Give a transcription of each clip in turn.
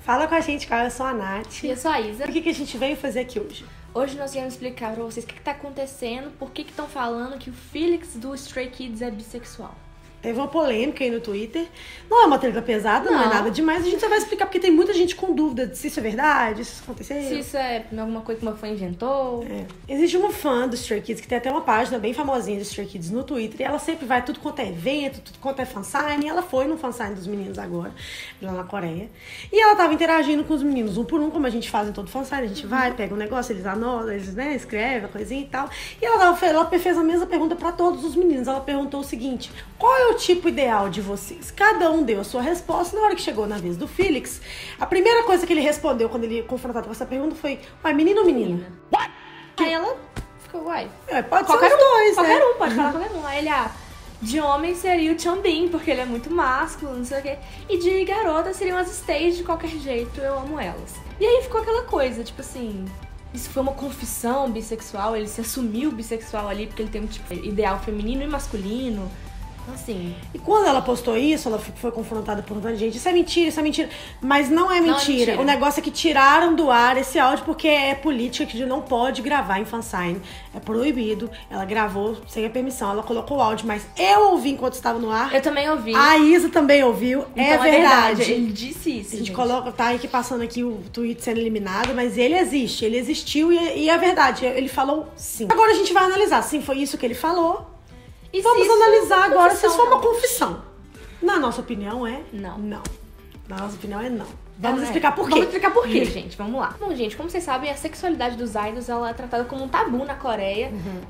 Fala com a gente, cara. Eu sou a Nath. E eu sou a Isa. O que a gente veio fazer aqui hoje? Hoje nós viemos explicar pra vocês o que tá acontecendo, por que estão falando que o Felix do Stray Kids é bissexual. Teve uma polêmica aí no Twitter. Não é uma treta pesada, não é nada demais. A gente só vai explicar porque tem muita gente com dúvida de se isso é verdade, se isso aconteceu. Se isso é alguma coisa que uma fã inventou. Existe uma fã do Stray Kids que tem até uma página bem famosinha do Stray Kids no Twitter. E ela sempre vai tudo quanto é evento, tudo quanto é fansign. E ela foi no fansign dos meninos agora, lá na Coreia. E ela tava interagindo com os meninos um por um, como a gente faz em todo fansign. A gente vai, pega um negócio, eles anotam, eles escrevem a coisinha e tal. E ela fez a mesma pergunta pra todos os meninos. Ela perguntou o seguinte: qual é o tipo ideal de vocês? Cada um deu a sua resposta. Na hora que chegou na vez do Felix, a primeira coisa que ele respondeu quando ele confrontado com essa pergunta foi: uai, menino ou menina? What? Aí ela ficou, uai. Pode ser os dois, qualquer né? um, pode falar qualquer um. Aí ele, de homem seria o Chanbin, porque ele é muito másculo, não sei o quê. E de garota seriam as Stays de qualquer jeito, eu amo elas. E aí ficou aquela coisa, tipo assim, isso foi uma confissão bissexual, ele se assumiu bissexual ali, porque ele tem um tipo ideal feminino e masculino. Assim. E quando ela postou isso, ela foi confrontada por um monte de gente. Isso é mentira. Mas não é mentira. O negócio é que tiraram do ar esse áudio porque é política que não pode gravar em fansign. É proibido. Ela gravou sem a permissão. Ela colocou o áudio, mas eu ouvi enquanto estava no ar. Eu também ouvi. A Isa também ouviu. Então é verdade. Ele disse isso. A gente coloca, tá aqui passando aqui o tweet sendo eliminado, mas ele existe. Ele existiu e é verdade. Ele falou sim. Agora a gente vai analisar. Sim, foi isso que ele falou. E vamos analisar agora se isso foi uma confissão. Na nossa opinião é não. Na nossa opinião é não. Vamos explicar por quê. Vamos explicar por quê, gente. Vamos lá. Bom, gente, como vocês sabem, a sexualidade dos idols ela é tratada como um tabu na Coreia.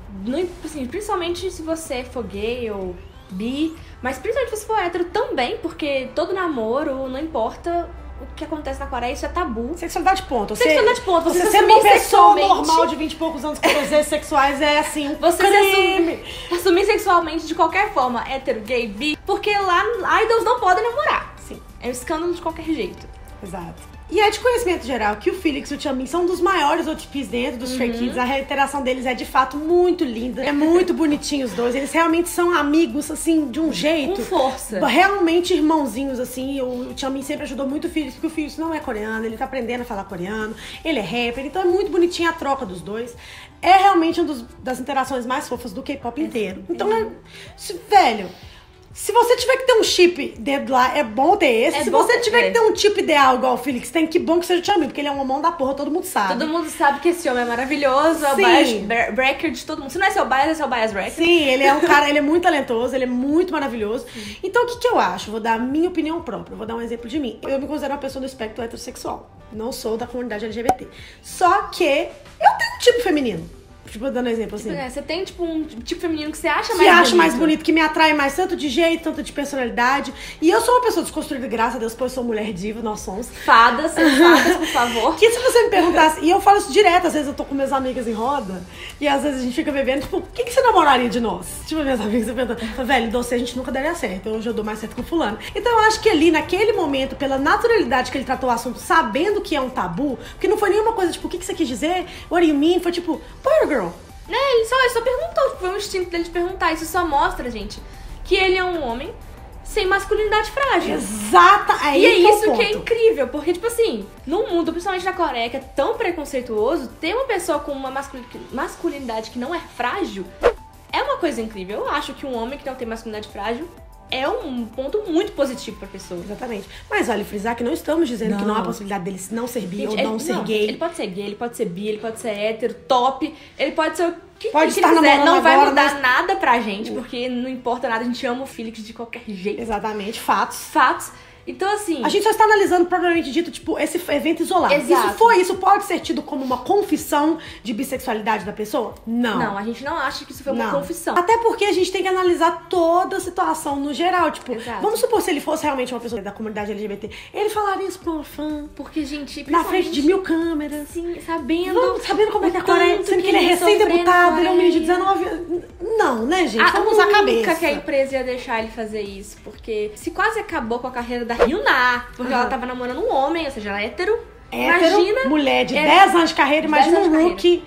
Assim, principalmente se você for gay ou bi, mas principalmente se você for hétero também, porque todo namoro, não importa o que acontece na Coreia, isso é tabu. Sexualidade ponto. Sexualidade ponto. Você ser uma pessoa normal de 20 e poucos anos com desejos sexuais é assim, você crime. Assumir sexualmente de qualquer forma, hétero, gay, bi, porque lá idols não podem namorar. Sim. É um escândalo de qualquer jeito. Exato. E é de conhecimento geral que o Felix e o Chanbin são um dos maiores OTPs dentro dos Stray Kids. A reiteração deles é de fato muito linda. É muito bonitinho os dois. Eles realmente são amigos, assim, de um jeito. Com força. Realmente irmãozinhos, assim. O Chanbin sempre ajudou muito o Felix, porque o Felix não é coreano, ele tá aprendendo a falar coreano. Ele é rapper, então é muito bonitinha a troca dos dois. É realmente uma das interações mais fofas do K-pop inteiro. Então, velho... Se você tiver que ter um chip dentro lá, é bom ter esse. Se você tiver que ter um tipo ideal igual o Felix tem, que bom que seja o Chanbin, porque ele é um homão da porra, todo mundo sabe. Todo mundo sabe que esse homem é maravilhoso, é o bias breaker de todo mundo. Se não é seu bias, é seu bias breaker. Sim, ele é um cara, ele é muito talentoso, ele é muito maravilhoso. Então, o que eu acho? Vou dar a minha opinião própria, vou dar um exemplo de mim. Eu me considero uma pessoa do espectro heterossexual. Não sou da comunidade LGBT. Só que eu tenho um tipo feminino. Tipo, dando um exemplo assim. Você tem, tipo, um tipo feminino que você acha mais bonito. Que acho mais bonito, que me atrai mais tanto de jeito, tanto de personalidade. E eu sou uma pessoa desconstruída, graças a Deus, pois eu sou mulher diva, nós somos. Fadas, por favor. Que se você me perguntasse, e eu falo isso direto, às vezes eu tô com minhas amigas em roda, e às vezes a gente fica bebendo, tipo, quem que você namoraria de nós? Tipo, minhas amigas perguntando, velho, doce a gente nunca daria certo, hoje eu dou mais certo com fulano. Então eu acho que ali, naquele momento, pela naturalidade que ele tratou o assunto, sabendo que é um tabu, porque não foi nenhuma coisa, tipo, o que você quis dizer? What do you mean? Foi tipo, boy girl. Ele só perguntou, foi um instinto dele de perguntar. Isso só mostra, gente, que ele é um homem sem masculinidade frágil. Exata, e é isso que é incrível, porque, tipo assim, no mundo, principalmente na Coreia, que é tão preconceituoso, ter uma pessoa com uma masculinidade que não é frágil é uma coisa incrível. Eu acho que um homem que não tem masculinidade frágil é um ponto muito positivo pra pessoa. Exatamente. Mas vale frisar que não estamos dizendo que não há possibilidade dele não ser bi ou não ser gay. Ele pode ser gay, ele pode ser bi, ele pode ser hétero, top, ele pode ser o que pode ele estar quiser. Não vai agora, mudar nada pra gente, porque não importa nada, a gente ama o Felix de qualquer jeito. Exatamente, fatos. Então, assim... A gente só está analisando, propriamente dito, tipo, esse evento isolado. Exato. Isso pode ser tido como uma confissão de bissexualidade da pessoa? Não. Não, a gente não acha que isso foi uma confissão. Até porque a gente tem que analisar toda a situação no geral. Tipo, vamos supor se ele fosse realmente uma pessoa da comunidade LGBT. Ele falaria isso pra uma fã. Porque, gente, na frente de 1000 câmeras. Sim, sabendo como é que é a Coreia. Sendo que ele é recém-deputado, ele é um menino de 19 anos. Não, né, gente? Vamos usar a cabeça. Nunca que a empresa ia deixar ele fazer isso. Porque se quase acabou com a carreira da Hyuna, porque ela tava namorando um homem, ou seja, ela é hétero. Imagina, mulher de 10 anos de carreira, imagina um rookie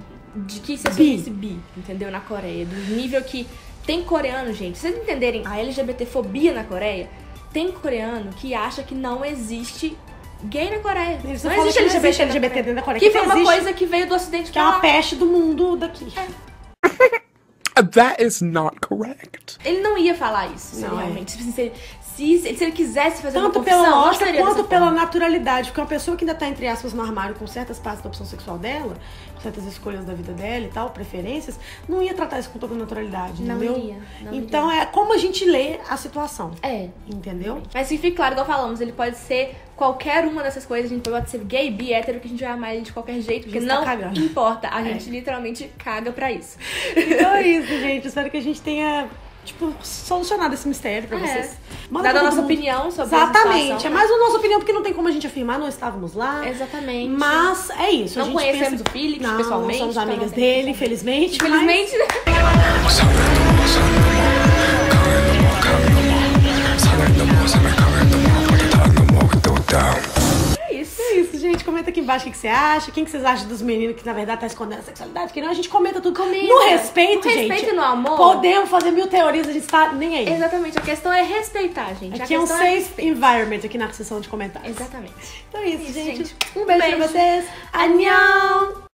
de que se assumisse bi, entendeu? Na Coreia. Do nível que tem coreano, gente. Vocês entenderem a LGBTfobia na Coreia, tem coreano que acha que não existe gay na Coreia. Eles Não falam existe que não LGBT, existe LGBT dentro da Coreia. Que foi uma existe, coisa que veio do Ocidente que é pra uma lá. peste do mundo daqui. That is not correct. Ele não ia falar isso, Não, realmente. Tipo assim, se ele quisesse fazer Tanto uma pela confissão, não lógica seria quanto dessa pela forma. naturalidade. Porque uma pessoa que ainda tá, entre aspas, no armário com certas partes da opção sexual dela, com certas escolhas da vida dela e tal, preferências, não ia tratar isso com toda naturalidade, Não entendeu? iria, não então é como a gente lê a situação. É. Entendeu? Mas que fique claro, igual falamos, ele pode ser qualquer uma dessas coisas. A gente pode ser gay, bi, hétero, que a gente vai amar ele de qualquer jeito, porque gente tá não cagando. importa. A gente literalmente caga pra isso. Então é isso, gente. Espero que a gente tenha, tipo, solucionado esse mistério pra vocês. Manda Dada a pra nossa todo mundo. opinião sobre essa Exatamente. situação, É né? mais a nossa opinião, porque não tem como a gente afirmar, não estávamos lá. Exatamente. Mas é isso. Não a gente conhecemos pensa... o Felix não, pessoalmente, Não somos então amigas não tem dele, como saber. infelizmente. Infelizmente, né? É isso. É isso, gente. Comenta aqui embaixo o que você acha. Quem que vocês acham dos meninos que, na verdade, tá escondendo a sexualidade? Que não, a gente comenta tudo. Comenta. No respeito, No gente. respeito e no amor. Podemos fazer mil teorias, a gente tá nem aí. Exatamente. A questão é respeitar, gente. Aqui a é um questão safe environment aqui na seção de comentários. Exatamente. Então é isso, Isso, gente. gente. Um beijo pra vocês. Annyeong!